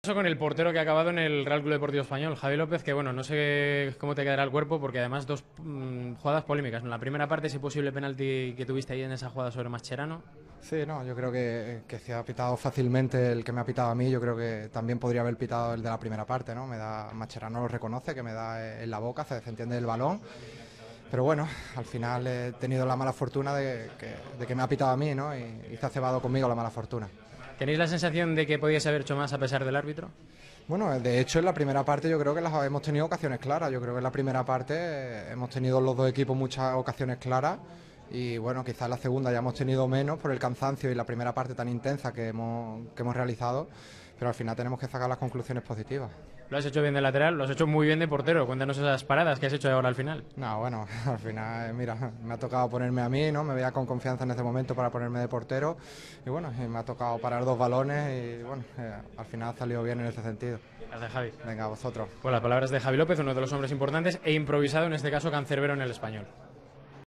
Eso con el portero que ha acabado en el Real Club Deportivo Español, Javi López, que bueno, no sé cómo te quedará el cuerpo porque además dos jugadas polémicas. En la primera parte, ese posible penalti que tuviste ahí en esa jugada sobre Mascherano. Sí, no, yo creo que si ha pitado fácilmente el que me ha pitado a mí, yo creo que también podría haber pitado el de la primera parte, ¿no? Mascherano lo reconoce, que me da en la boca, se desentiende el balón. Pero bueno, al final he tenido la mala fortuna de que me ha pitado a mí, ¿no? Y se ha cebado conmigo la mala fortuna. ¿Tenéis la sensación de que podías haber hecho más a pesar del árbitro? Bueno, de hecho en la primera parte yo creo que las hemos tenido ocasiones claras. Yo creo que en la primera parte hemos tenido los dos equipos muchas ocasiones claras y bueno, quizás en la segunda ya hemos tenido menos por el cansancio y la primera parte tan intensa que hemos realizado, pero al final tenemos que sacar las conclusiones positivas. Lo has hecho bien de lateral, lo has hecho muy bien de portero. Cuéntanos esas paradas que has hecho ahora al final. No, bueno, al final, mira, me ha tocado ponerme a mí, ¿no? Me veía con confianza en ese momento para ponerme de portero y bueno, me ha tocado parar dos balones y bueno, al final ha salido bien en ese sentido. Gracias, Javi. Venga, vosotros. Pues las palabras de Javi López, uno de los hombres importantes e improvisado, en este caso cancerbero en el Español.